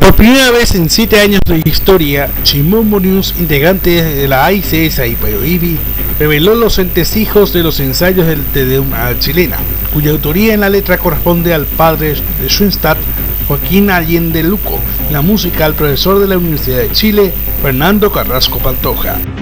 Por primera vez en 7 años de historia, Chimamanda News, integrante de la AICS Ipayoibi, reveló los entresijos de los ensayos del Te Deum a chilena, cuya autoría en la letra corresponde al padre de Schoenstatt, Joaquín Allende Luco, y la música al profesor de la Universidad de Chile, Fernando Carrasco Pantoja.